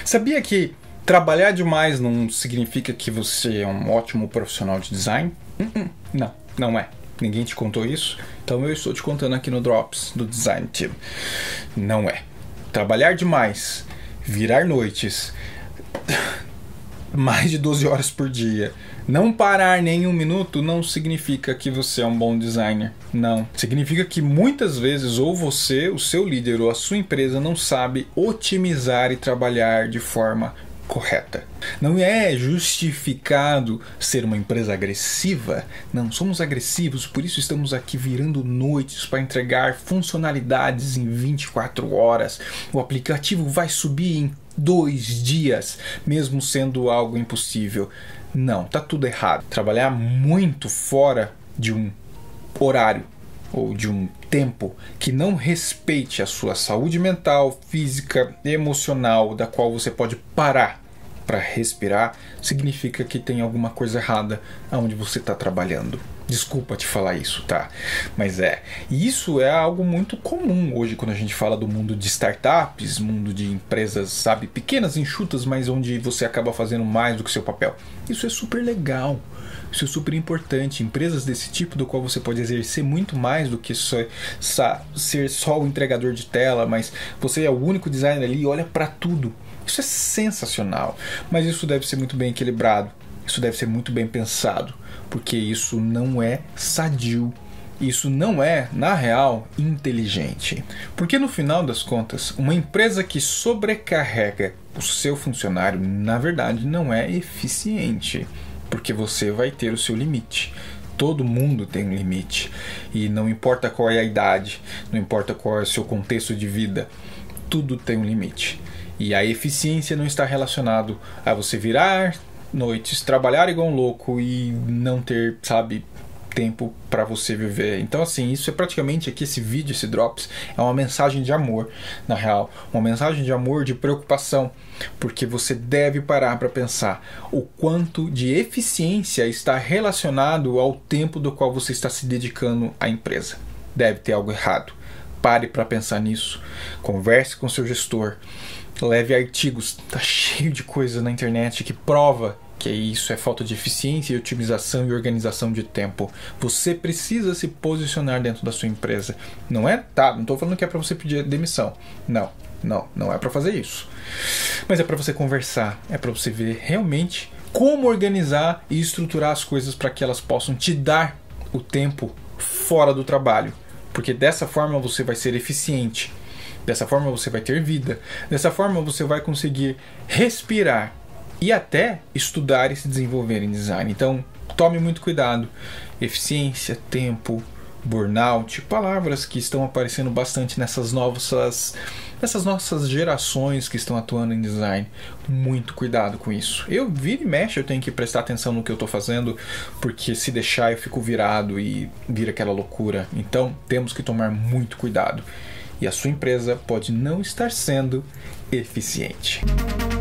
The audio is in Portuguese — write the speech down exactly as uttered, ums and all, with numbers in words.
Sabia que trabalhar demais não significa que você é um ótimo profissional de design? Uh-uh. Não, não é. Ninguém te contou isso? Então eu estou te contando aqui no Drops do Design Team. Não é. Trabalhar demais, virar noites, mais de doze horas por dia, não parar nem um minuto não significa que você é um bom designer. Não. Significa que muitas vezes ou você, o seu líder ou a sua empresa não sabe otimizar e trabalhar de forma correta. Não é justificado ser uma empresa agressiva. Não, somos agressivos, por isso estamos aqui virando noites para entregar funcionalidades em vinte e quatro horas. O aplicativo vai subir em dois dias, mesmo sendo algo impossível. Não, tá tudo errado. Trabalhar muito fora de um horário ou de um tempo que não respeite a sua saúde mental, física, emocional, da qual você pode parar para respirar, significa que tem alguma coisa errada onde você está trabalhando. Desculpa te falar isso, tá? Mas é. E isso é algo muito comum hoje quando a gente fala do mundo de startups, mundo de empresas, sabe, pequenas, enxutas, mas onde você acaba fazendo mais do que seu papel. Isso é super legal. Isso é super importante. Empresas desse tipo, do qual você pode exercer muito mais do que só, só, ser só o entregador de tela, mas você é o único designer ali e olha para tudo. Isso é sensacional. Mas isso deve ser muito bem equilibrado. Isso deve ser muito bem pensado. Porque isso não é sadio. Isso não é, na real, inteligente. Porque no final das contas, uma empresa que sobrecarrega o seu funcionário, na verdade, não é eficiente. Porque você vai ter o seu limite. Todo mundo tem um limite. E não importa qual é a idade, não importa qual é o seu contexto de vida, tudo tem um limite. E a eficiência não está relacionado a você virar noites, trabalhar igual um louco e não ter, sabe, tempo para você viver. Então, assim, isso é praticamente aqui, esse vídeo, esse Drops, é uma mensagem de amor, na real. Uma mensagem de amor, de preocupação, porque você deve parar para pensar o quanto de eficiência está relacionado ao tempo do qual você está se dedicando à empresa. Deve ter algo errado. Pare para pensar nisso. Converse com seu gestor. Leve artigos. Tá cheio de coisa na internet que prova que isso é falta de eficiência e otimização e organização de tempo. Você precisa se posicionar dentro da sua empresa. Não é, tá, não estou falando que é para você pedir demissão. Não, não, não é para fazer isso. Mas é para você conversar, é para você ver realmente como organizar e estruturar as coisas para que elas possam te dar o tempo fora do trabalho. Porque dessa forma você vai ser eficiente. Dessa forma você vai ter vida. Dessa forma você vai conseguir respirar e até estudar e se desenvolver em design. Então, tome muito cuidado. Eficiência, tempo, burnout, palavras que estão aparecendo bastante nessas novas, nessas nossas gerações que estão atuando em design. Muito cuidado com isso. Eu viro e mexo, eu tenho que prestar atenção no que eu estou fazendo, porque se deixar eu fico virado e vira aquela loucura. Então, temos que tomar muito cuidado. E a sua empresa pode não estar sendo eficiente.